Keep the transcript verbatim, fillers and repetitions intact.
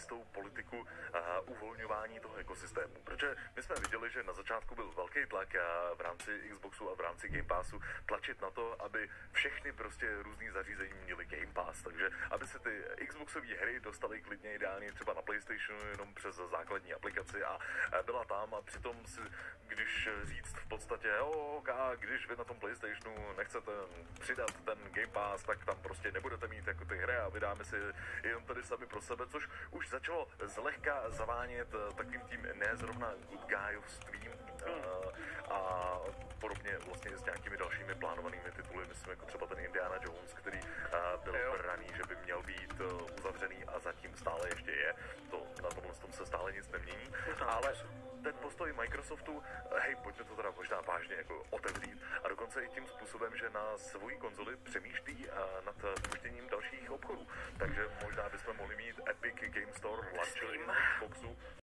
jistou politiku uh, uvolňování toho ekosystému. Protože my jsme viděli, že na začátku byl velký tlak uh, v rámci Xboxu a v rámci Game Passu tlačit na to, aby všechny prostě různý zařízení měly Game Pass. Takže aby se ty Xboxové hry dostaly klidně ideálně třeba na PlayStationu jenom přes základní aplikaci a byla tam a přitom si, když říct v podstatě, jo, a když vy na tom PlayStationu nechcete přidat ten Game Pass, tak tam prostě nebudete mít jako ty hry a vydáme si jenom tady sami pro sebe, což už začalo zlehka zavánět takovým tím nezrovna good guyovstvím a podobně vlastně s nějakými dalšími plánovanými tituly, myslím jako třeba ten Indiana Jones, který byl braný, že by měl být uzavřený a zatím stále ještě je. To, na tomhle tom se stále nic nemění, ale ten postoj Microsoftu, hej, pojďme to teda možná vážně jako otevřít a dokonce i tím způsobem, že na svoji konzoli přemýšlí nad puštěním dalších obchodů. Takže možná bychom mohli mít Epic Game Store Launcher